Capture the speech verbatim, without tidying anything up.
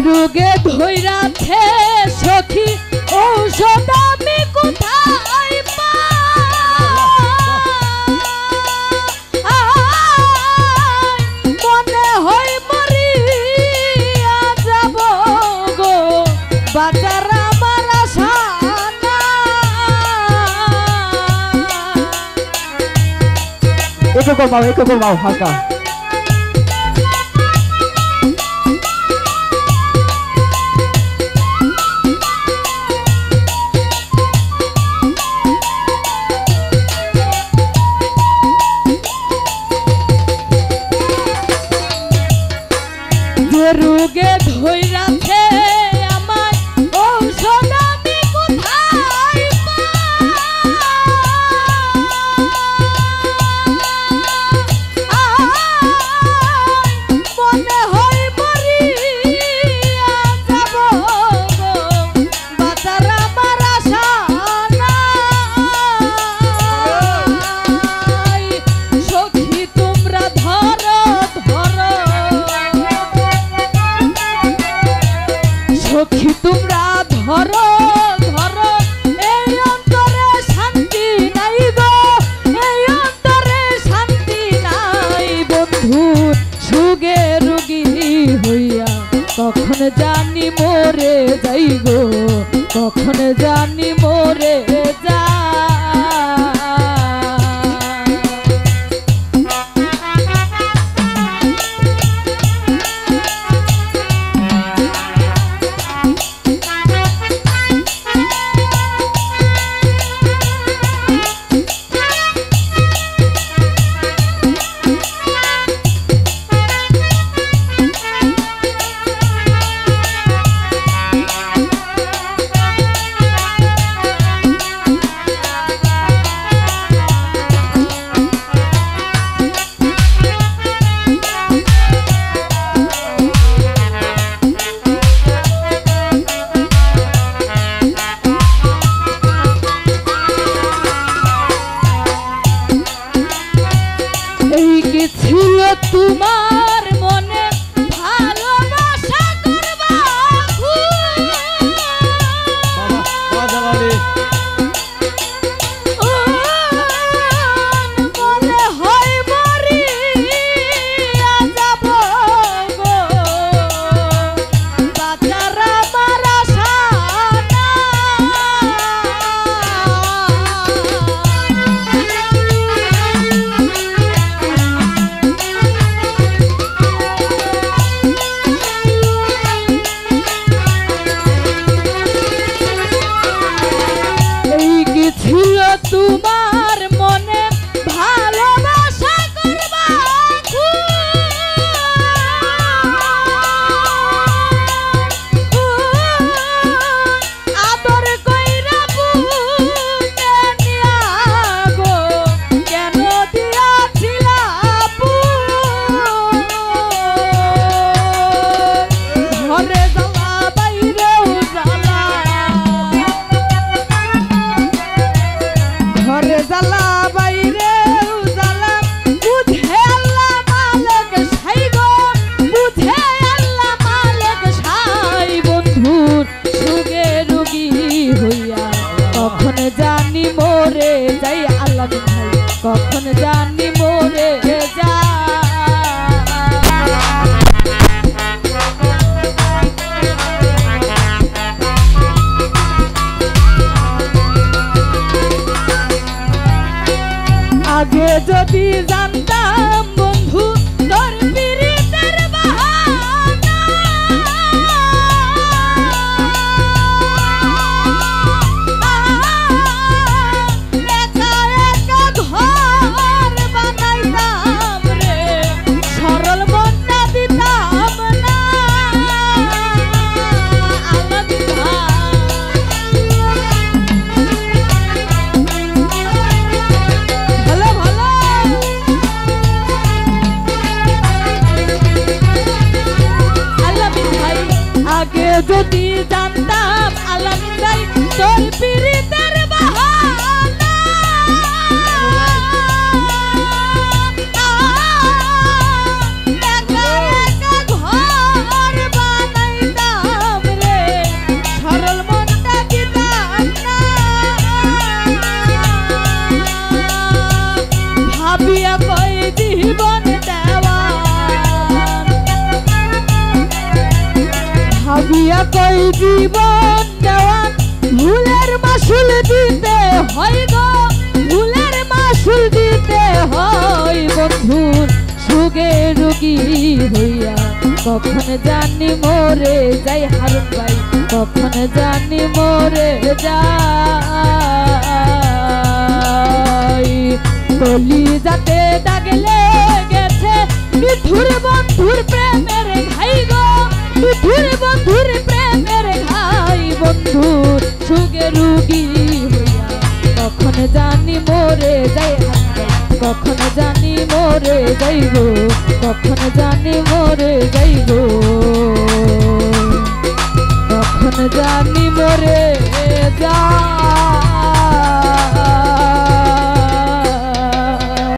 রোগে ধইরাছে সখী ঔষধ আমি কোথায় পাই মনে হয় মরিয়া যাব গো বাজার আমার আশা একটু কমাও একটু কমাও হালকা রোগে ধইরাছে আমায় ঔষধ আমি কোথায় পাই মনে হয় মরিয়া যাব গো বাজার আমার আশা নাই সখী তোমরা ধরো ধরো সখী তোমরা ধরো ধরো এই অন্তরে শান্তি নাই গো এই অন্তরে শান্তি নাই বন্ধুর সুগে রোগী হইয়া কখন জানি মরে যাই গো কখন জানি মরে যা ছিল তোমার মনে ভালোবাসা করবা মনে হয় মরিয়া যাব গো বাজার আমার আশা ছিল তোমার মনে ভালোবাসা করবা আদর কইরা বুকে নিয়া গো কেন দিয়াছিলা ঘরে জ্বালা বাইরেও জ্বালা ঘরে জ্বালা বাইরে জ্বালা বুঝে আল্লাহ মালিক সাই গো বুঝে আল্লাহ মালিক সাই বন্ধুর সুগে রোগী হইয়া কখন জানি মরে যাই আল্লাহ ভাই কখন জানি মরে যা আগে যদি জানতাম বন্ধু তোর পীড়িতের বাহানা একা একা ঘর বানাইতাম রে সরল মনটা দিতাম না আল্লাহ কই জীবন দেওয়ান ভুলের মাসুল দিতে হয় গো, ভুলের মাসুল দিতে হয় বন্ধুর সুগে রোগী হইয়া। কখন জানি মোরে যাই হারুন ভাই, কখন জানি মোরে যাই। কলি যাতে দাগলে গেছে মিঠুর বন্ধুর প্রেমের ঘাই গো, মিঠুর বন্ধুর প্রেমের ঘাই বন্ধুর সুগে রুগী হইয়া। কখন জানি মোরে যাই হারুন ভাই, কখন জানি মোরে যাইব, কখন জানি মোরে যাইব, কখন জানি মোরে যা।